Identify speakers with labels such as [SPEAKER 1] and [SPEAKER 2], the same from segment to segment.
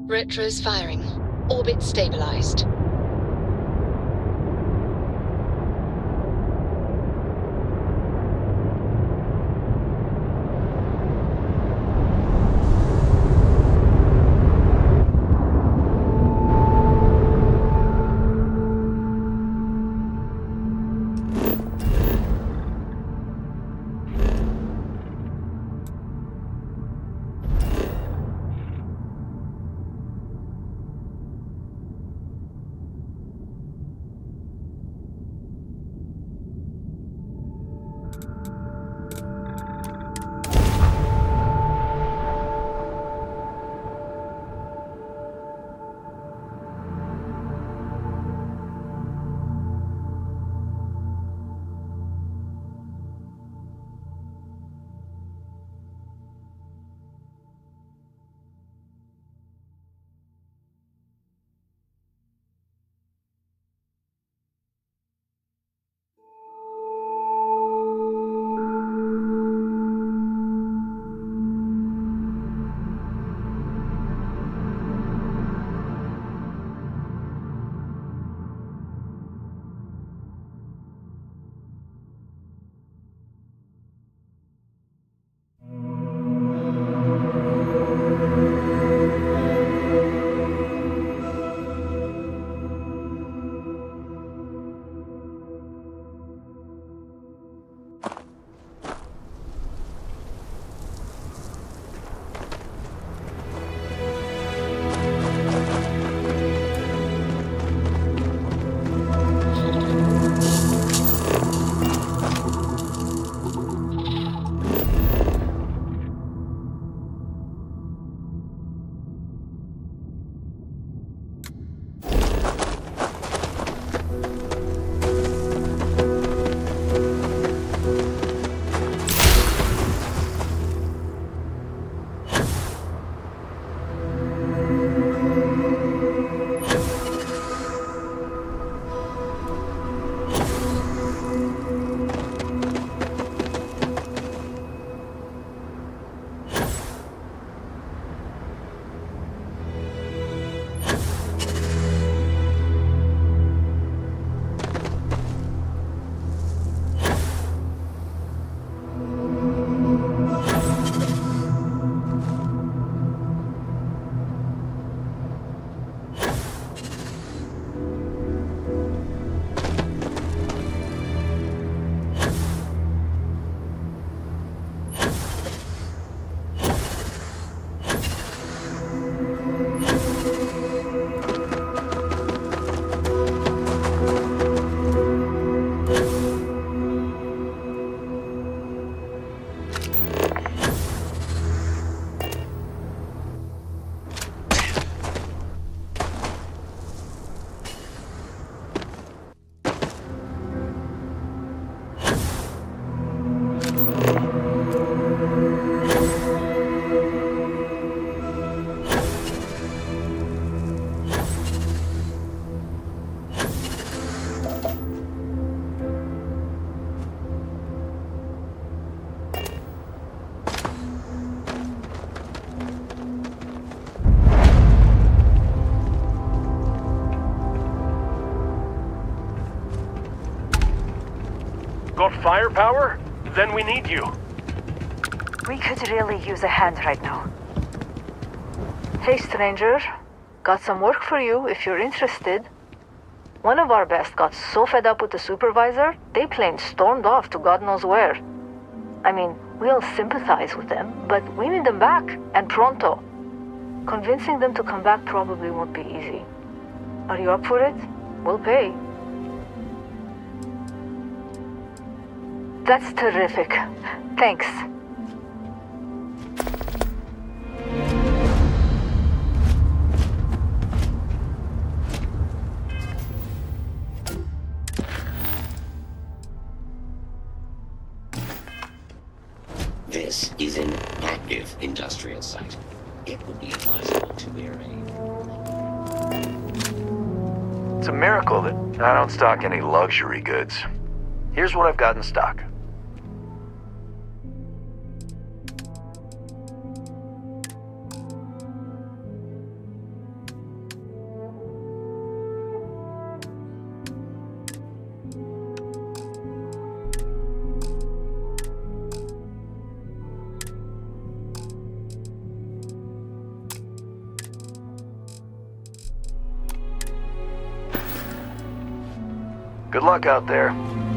[SPEAKER 1] Retro's firing. Orbit stabilized.
[SPEAKER 2] Got firepower? Then we need you.
[SPEAKER 3] We could really use a hand right now. Hey, stranger. Got some work for you if you're interested. One of our best got so fed up with the supervisor, they plain stormed off to God knows where. I mean, we all sympathize with them, but we need them back, and pronto. Convincing them to come back probably won't be easy. Are you up for it? We'll pay. That's terrific. Thanks.
[SPEAKER 4] This is an active industrial site. It would be advisable to wear a...
[SPEAKER 5] It's a miracle that I don't stock any luxury goods. Here's what I've got in stock. Good luck out there.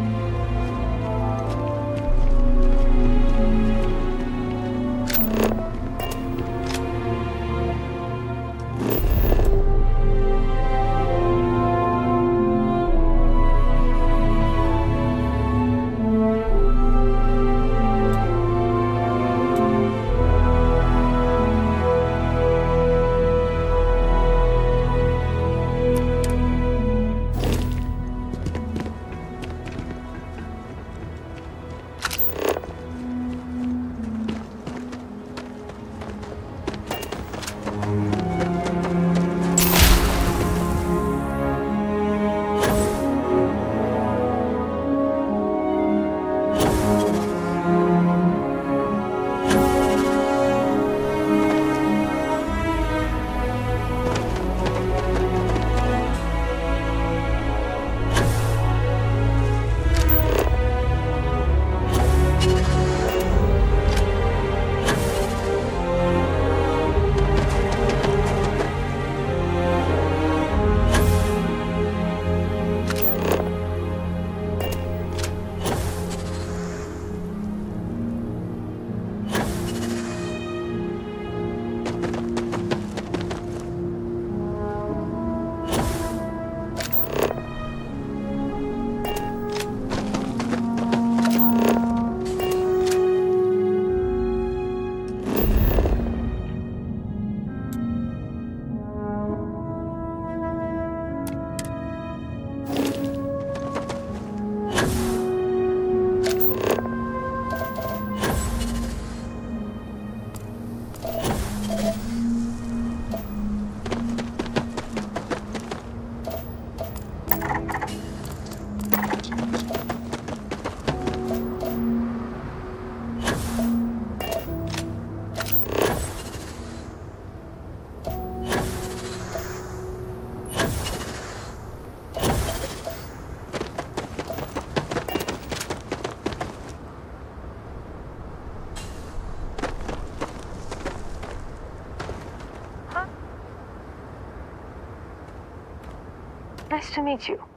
[SPEAKER 3] Nice to meet you.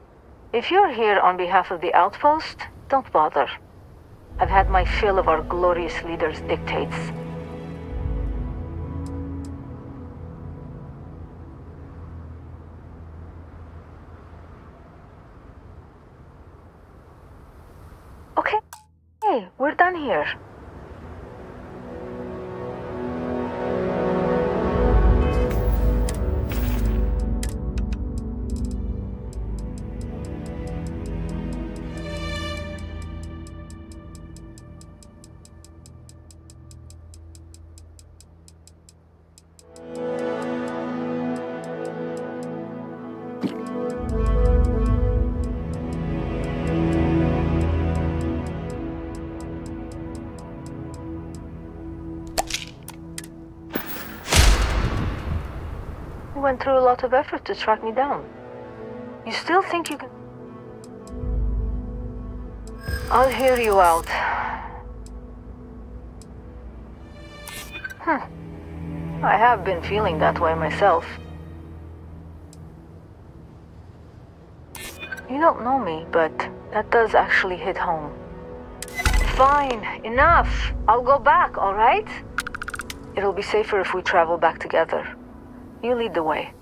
[SPEAKER 3] If you're here on behalf of the outpost, don't bother. I've had my fill of our glorious leader's dictates. Okay, hey, we're done here. You went through a lot of effort to track me down. You still think you can... I'll hear you out. I have been feeling that way myself. You don't know me, but that does actually hit home. Fine, enough. I'll go back, all right? It'll be safer if we travel back together. You lead the way.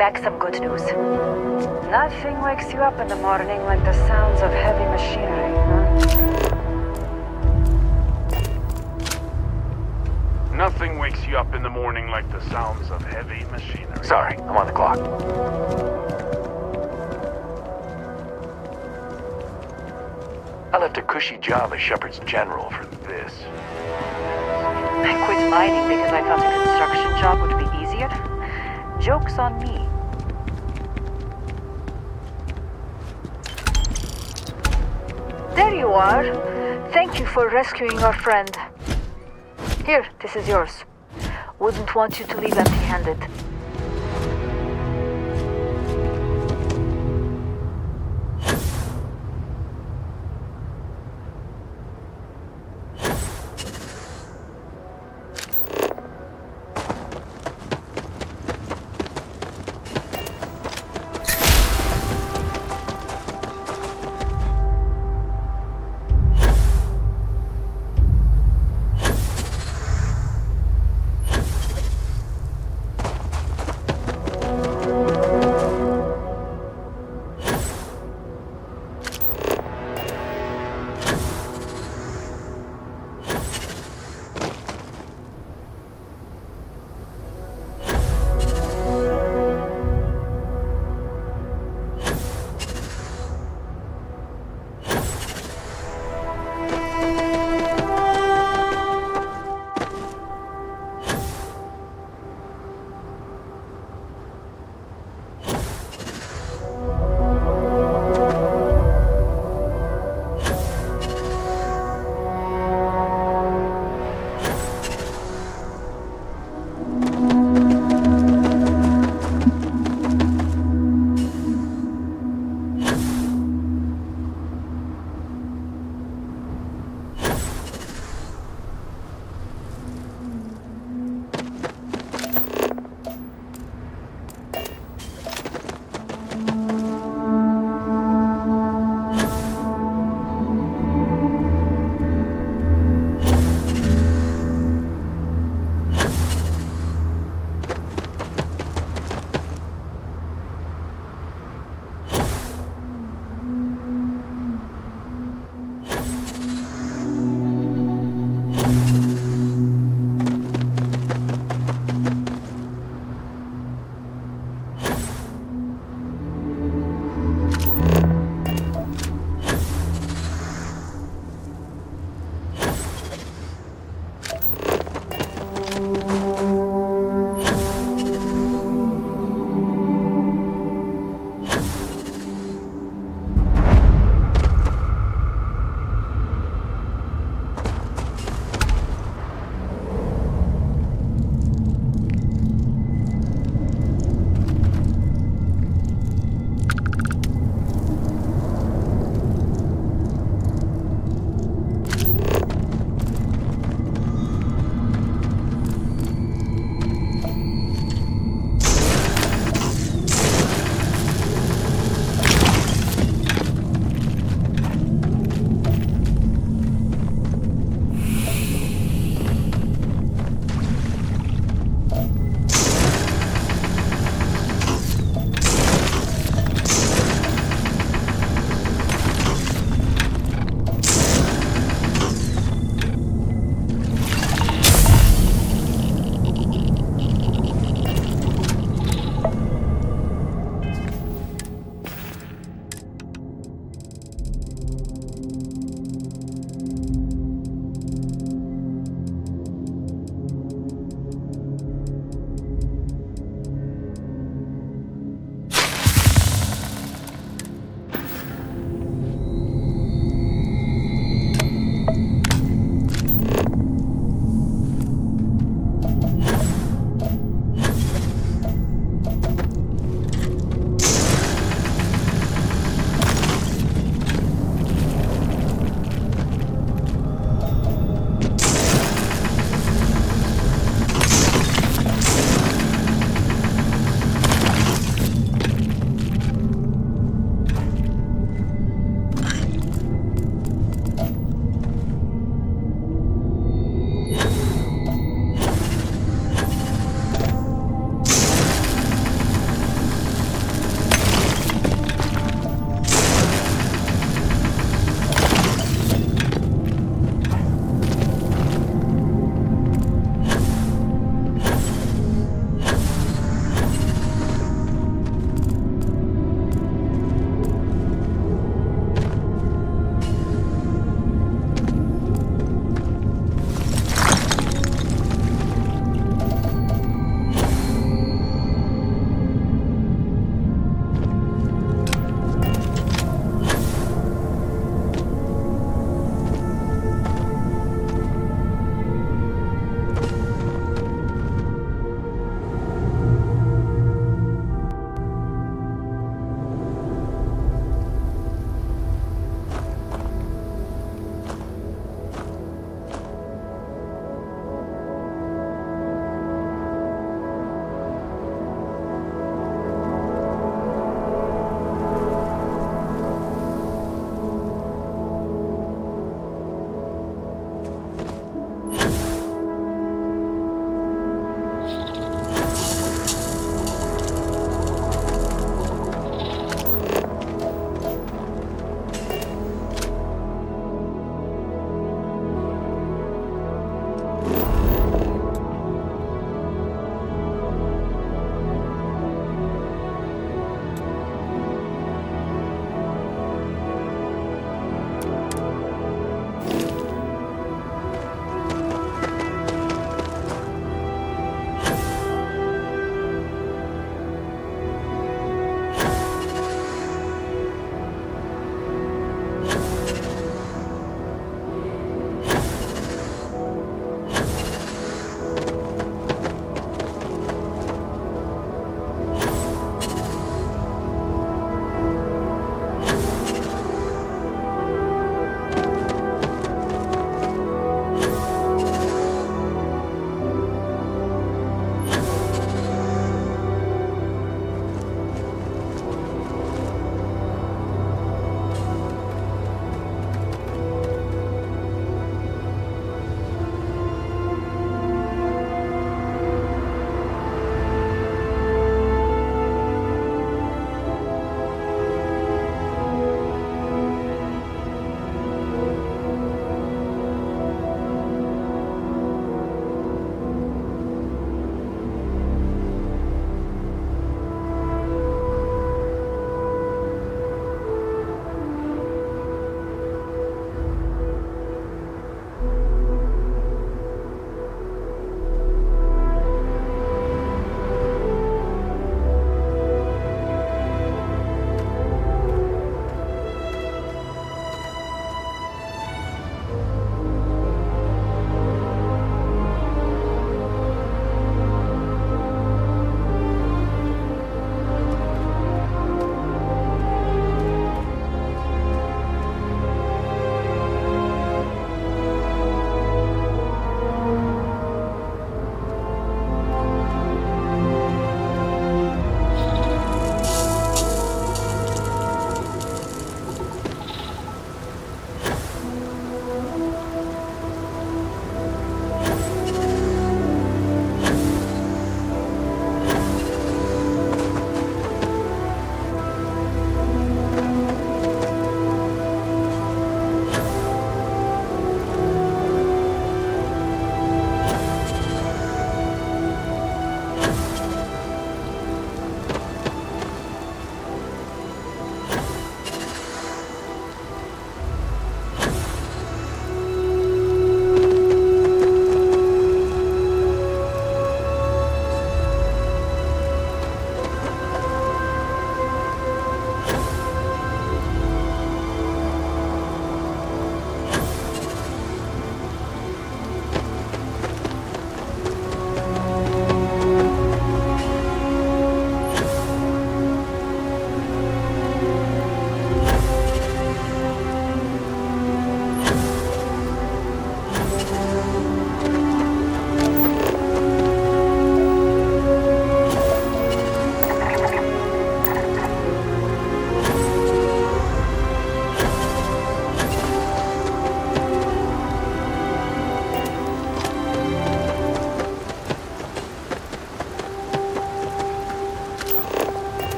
[SPEAKER 3] back some good news. Nothing wakes you up in the morning like the sounds of heavy machinery, huh?
[SPEAKER 2] Nothing wakes you up in the morning like the sounds of heavy machinery.
[SPEAKER 5] Sorry, I'm on the clock. I left a cushy job as Shepard's general for this.
[SPEAKER 3] I quit mining because I thought a construction job would be easier. Joke's on me. There you are. Thank you for rescuing our friend. Here, this is yours. Wouldn't want you to leave empty-handed.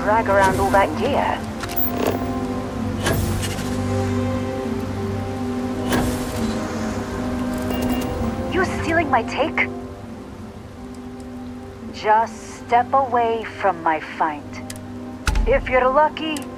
[SPEAKER 3] drag around all that gear. You stealing my take? Just step away from my find. If you're lucky,